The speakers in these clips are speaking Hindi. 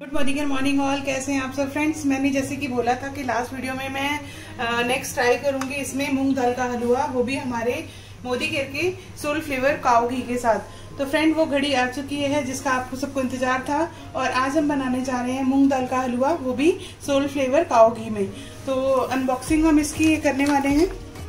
Good morning and morning all. कैसे हैं आप सब फ्रेंड्स। मैंने जैसे कि बोला था कि लास्ट वीडियो में मैं नेक्स्ट ट्राई करूंगी इसमें मूंग दाल का हलवा, वो भी हमारे मोदी केयर के सोल फ्लेवर काऊ घी के साथ। तो फ्रेंड वो घड़ी आ चुकी है जिसका आपको सबको इंतजार था, और आज हम बनाने जा रहे हैं मूंग दाल का हलवा, वो भी सोल फ्लेवर काऊ घी में। तो अनबॉक्सिंग हम इसकी करने वाले हैं।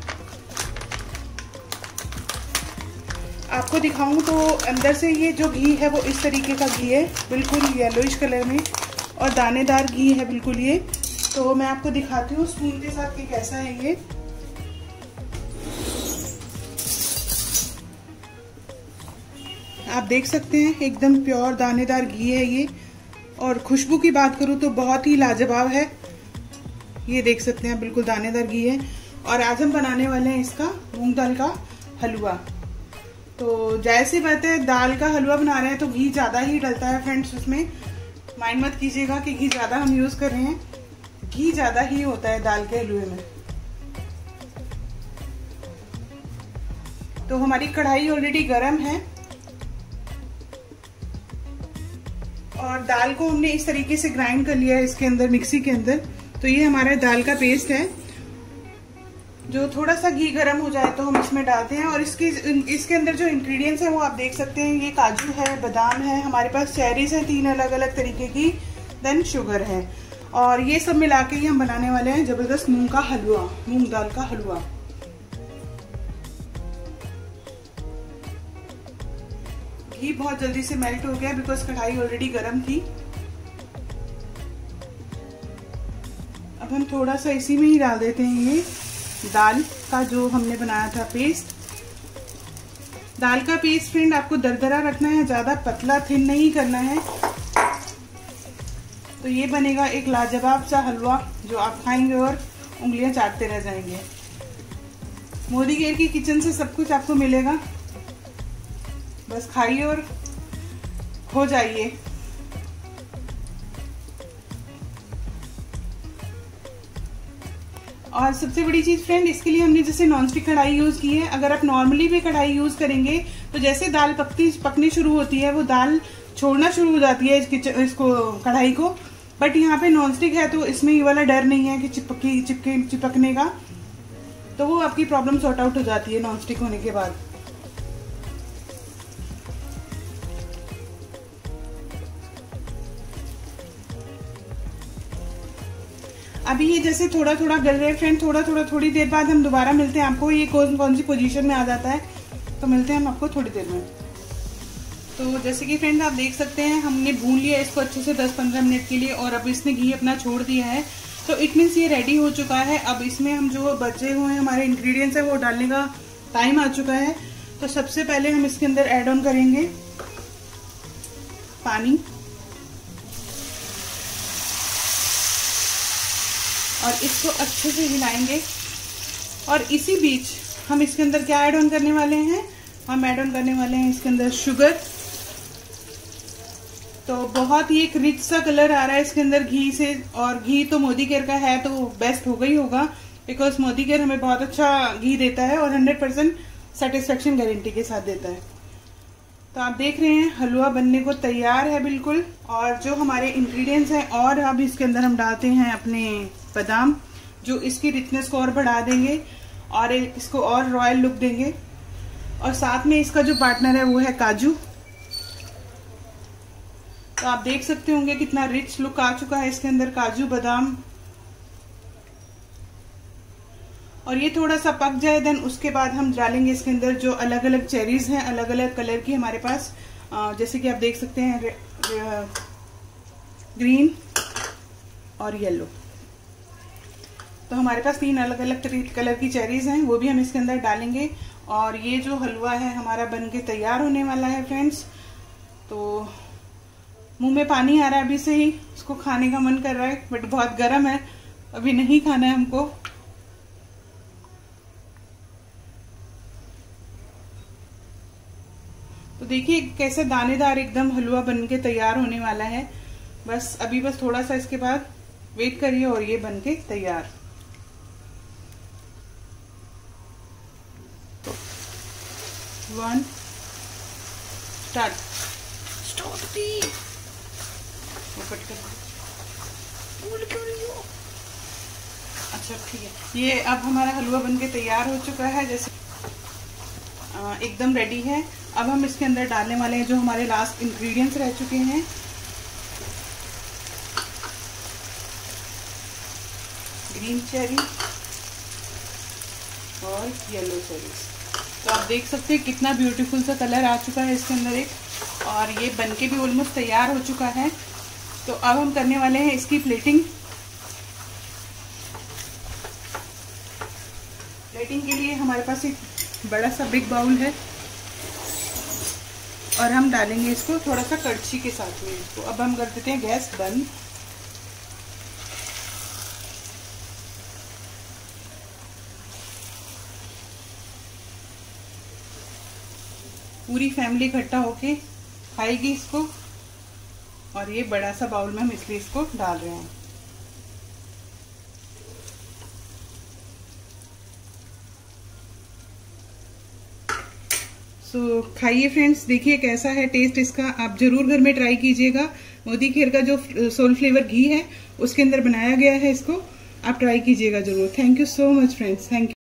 आपको दिखाऊं तो अंदर से ये जो घी है वो इस तरीके का घी है, बिल्कुल येलोइश कलर में, और दानेदार घी है बिल्कुल ये। तो मैं आपको दिखाती हूँ स्पून के साथ कि कैसा है ये। आप देख सकते हैं एकदम प्योर दानेदार घी है ये, और खुशबू की बात करूँ तो बहुत ही लाजवाब है। ये देख सकते हैं बिल्कुल दानेदार घी है। और आज हम बनाने वाले हैं इसका मूंग दाल का हलवा। तो जैसी बात है, दाल का हलवा बना रहे हैं तो घी ज्यादा ही डलता है फ्रेंड्स। उसमें माइंड मत कीजिएगा कि घी ज्यादा हम यूज कर रहे हैं, घी ज्यादा ही होता है दाल के हलवे में। तो हमारी कढ़ाई ऑलरेडी गर्म है, और दाल को हमने इस तरीके से ग्राइंड कर लिया है इसके अंदर, मिक्सी के अंदर। तो ये हमारा दाल का पेस्ट है, जो थोड़ा सा घी गर्म हो जाए तो हम इसमें डालते हैं। और इसके अंदर जो इंग्रेडिएंट्स हैं वो आप देख सकते हैं। ये काजू है, बादाम है, हमारे पास चेरीज हैं 3 अलग अलग तरीके की, देन शुगर है, और ये सब मिला के ही हम बनाने वाले हैं जबरदस्त मूंग का हलवा, मूंग दाल का हलवा। घी बहुत जल्दी से मेल्ट हो गया बिकॉज कढ़ाई ऑलरेडी गर्म थी। अब हम थोड़ा सा इसी में ही डाल देते हैं ये दाल का जो हमने बनाया था पेस्ट। दाल का पेस्ट फ्रेंड आपको दरदरा रखना है, ज्यादा पतला थिन नहीं करना है। तो ये बनेगा एक लाजवाब सा हलवा जो आप खाएंगे और उंगलियां चाटते रह जाएंगे। मोदी केयर की किचन से सब कुछ आपको मिलेगा, बस खाइए और हो जाइए। और सबसे बड़ी चीज फ्रेंड, इसके लिए हमने जैसे नॉनस्टिक कढ़ाई यूज की है। अगर आप नॉर्मली भी कढ़ाई यूज करेंगे तो जैसे दाल पकनी शुरू होती है वो दाल छोड़ना शुरू हो जाती है इसको कढ़ाई को। बट यहाँ पे नॉनस्टिक है तो इसमें ये वाला डर नहीं है कि चिपकने का, तो वो आपकी प्रॉब्लम सॉर्ट आउट हो जाती है नॉनस्टिक होने के बाद। अभी ये जैसे थोड़ा थोड़ा गल रहे हैं फ्रेंड, थोड़ी देर बाद हम दोबारा मिलते हैं आपको। ये कौन सी पोजीशन में आ जाता है तो मिलते हैं हम आपको थोड़ी देर में। तो जैसे कि फ्रेंड आप देख सकते हैं हमने भून लिया इसको अच्छे से 10-15 मिनट के लिए, और अब इसने घी अपना छोड़ दिया है। तो इट मीन्स ये रेडी हो चुका है। अब इसमें हम जो बचे हुए हमारे इंग्रेडिएंट्स है वो डालने का टाइम आ चुका है। तो सबसे पहले हम इसके अंदर एड ऑन करेंगे पानी, और इसको अच्छे से हिलाएंगे। और इसी बीच हम इसके अंदर क्या ऐड ऑन करने वाले हैं, हम ऐड ऑन करने वाले हैं इसके अंदर शुगर। तो बहुत ही एक रिच सा कलर आ रहा है इसके अंदर घी से, और घी तो मोदी केयर का है तो बेस्ट होगा ही होगा, बिकॉज मोदी केयर हमें बहुत अच्छा घी देता है और 100% सेटिस्फेक्शन गारंटी के साथ देता है। तो आप देख रहे हैं हलवा बनने को तैयार है बिल्कुल। और जो हमारे इंग्रेडिएंट्स हैं, और अब इसके अंदर हम डालते हैं अपने बादाम, जो इसकी रिचनेस को और बढ़ा देंगे और इसको और रॉयल लुक देंगे। और साथ में इसका जो पार्टनर है वो है काजू। तो आप देख सकते होंगे कितना रिच लुक आ चुका है इसके अंदर काजू बादाम। और ये थोड़ा सा पक जाए देन उसके बाद हम डालेंगे इसके अंदर जो अलग अलग चेरीज हैं, अलग अलग कलर की हमारे पास, जैसे कि आप देख सकते हैं ग्रीन और येलो। तो हमारे पास 3 अलग अलग कलर की चेरीज हैं, वो भी हम इसके अंदर डालेंगे। और ये जो हलवा है हमारा बन के तैयार होने वाला है फ्रेंड्स। तो मुंह में पानी आ रहा है अभी से ही, इसको खाने का मन कर रहा है, बट बहुत गर्म है, अभी नहीं खाना है हमको। तो देखिए कैसे दानेदार एकदम हलवा बन के तैयार होने वाला है। बस थोड़ा सा इसके बाद वेट करिए और ये बन के तैयार। One start. कट कर दो। अच्छा ठीक है, ये अब हमारा हलवा बनके तैयार हो चुका है, जैसे एकदम रेडी है। अब हम इसके अंदर डालने वाले हैं जो हमारे लास्ट इंग्रेडिएंट्स रह चुके हैं। ग्रीन चेरी और येलो चेरीज। तो आप देख सकते हैं कितना ब्यूटीफुल सा कलर आ चुका है इसके अंदर एक, और ये बनके भी ऑलमोस्ट तैयार हो चुका है। तो अब हम करने वाले हैं इसकी प्लेटिंग। प्लेटिंग के लिए हमारे पास एक बड़ा सा बिग बाउल है और हम डालेंगे इसको थोड़ा सा कड़छी के साथ में इसको। अब हम कर देते हैं गैस बंद। पूरी फैमिली इकट्ठा होके खाएगी इसको, और ये बड़ा सा बाउल में हम इसलिए इसको डाल रहे हैं। तो खाइए फ्रेंड्स, देखिए कैसा है टेस्ट इसका। आप जरूर घर में ट्राई कीजिएगा। मोदी खीर का जो सोल फ्लेवर घी है उसके अंदर बनाया गया है, इसको आप ट्राई कीजिएगा जरूर। Thank you so much friends, thank you.